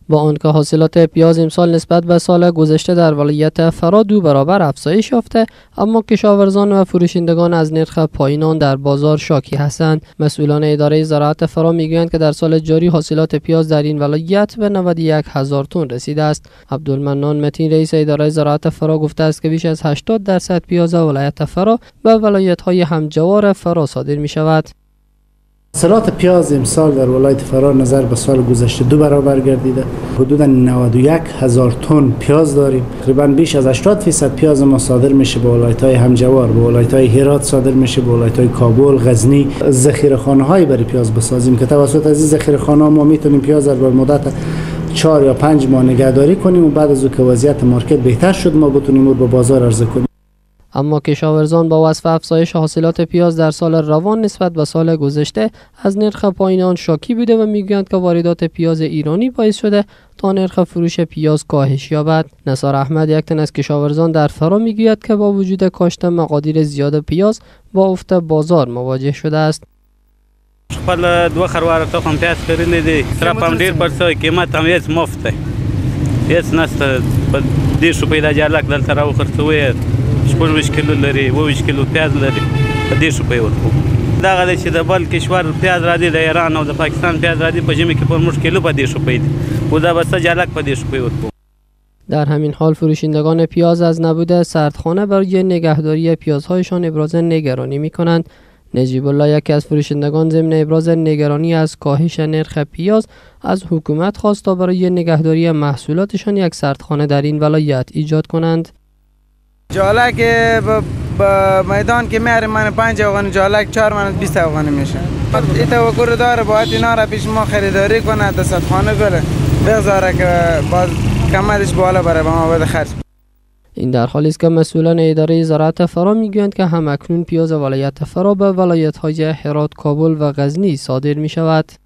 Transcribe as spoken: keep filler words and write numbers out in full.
با آنکه حاصلات پیاز امسال نسبت به سال گذشته در ولایت فرا دو برابر افزایش یافته، اما کشاورزان و فروشندگان از نرخ پایین آن در بازار شاکی هستند. مسئولان اداره زراعت فرا میگویند که در سال جاری حاصلات پیاز در این ولایت به نود و یک هزار تن رسیده است. عبدالمنان متین رئیس اداره زراعت فرا گفته است که بیش از هشتاد درصد پیاز ولایت فرا به ولایت‌های همجوار فرا صادر می شود. حاصلات پیاز امسال در ولایت فرا نظر به سال گذشته دو برابر گردیده. حدود نود و یک هزار تن پیاز داریم. تقریبا بیش از هشتاد درصد پیاز ما صادر میشه به ولایت‌های همجوار، به ولایت‌های هرات صادر میشه، به ولایت‌های کابل، غزنی. ذخیره‌خانه‌هایی برای پیاز بسازیم که توسط از این ذخیره‌خانه‌ها ما میتونیم پیاز رو به مدت چهار یا پنج ماه نگهداری کنیم و بعد از او که وضعیت مارکت بهتر شد ما بتونیم اون به بازار عرضه کنیم. اما کشاورزان با وصف افزایش حاصلات پیاز در سال روان نسبت به سال گذشته از نرخ پایین آن شاکی بوده و میگویند که واردات پیاز ایرانی باعث شده تا نرخ فروش پیاز کاهش یابد. نثار احمد یک تن از کشاورزان در فرا میگوید که با وجود کاشت مقادیر زیاد پیاز با افت بازار مواجه شده است. خپل دوه خروار تخم پیاز کړل دي سره پم ډیر پر څه قیمت هم هیڅ مفت دی هیڅ نسته په دې شو پیدا جالک دلته راو خرڅوي شپږ کیلو لري اووه کیلو پیاز لري په دې شو پی ورکو دا غلی چې د بل کشور پیاز را دي د ایران او د پاکستان پیاز را دي په ژمي کې پر موږ کیلو په دې شو پی دي او دا بس جالک په دې شو پی ورکو. در همین حال فروشندگان پیاز از نبود سردخانه برای نگهداری پیازهایشان ابراز نگرانی می‌کنند. نجیب الله یکی از فروشندگان ضمن ابراز نگرانی از کاهش نرخ پیاز از حکومت خواست تا برای نگهداری محصولاتشان یک سردخانه در این ولایت ایجاد کنند. جالک با میدان که میاریم من پنج افغانی جالک چهار من بیست افغانی میشه. این توقع داره باید اینا را پیش ما خریداری کنه تا سردخانه کنه بگذاره که باز کمرش بالا بره با ما بده خرج. این در حالی است که مسئولان اداره زراعت فرا میگویند که همکنون پیاز ولایت فرا به ولایت‌های هرات، کابل و غزنی صادر می شود.